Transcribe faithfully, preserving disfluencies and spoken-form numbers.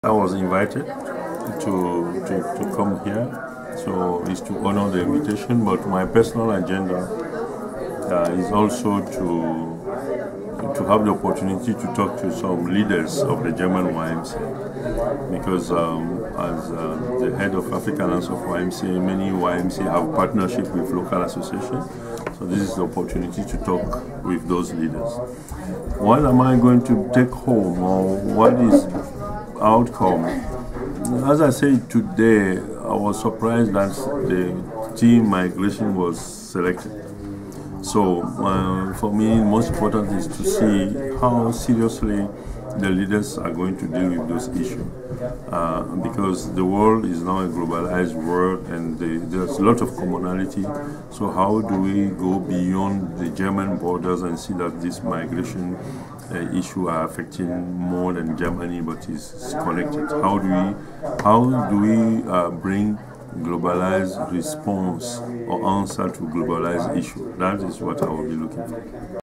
I was invited to, to, to come here, so it's to honor the invitation, but my personal agenda uh, is also to to have the opportunity to talk to some leaders of the German Y M C A, because um, as uh, the head of African Alliance of Y M C A, many Y M C A have partnership with local associations, so this is the opportunity to talk with those leaders. What am I going to take home, or what is outcome? As I said today, I was surprised that the team migration was selected. So uh, for me, most important is to see how seriously the leaders are going to deal with those issues, uh, because the world is now a globalized world and the, there's a lot of commonality. So how do we go beyond the German borders and see that this migration uh, issue are affecting more than Germany, but is connected? How do we, how do we uh, bring globalized response or answer to globalized issue? That is what I will be looking for.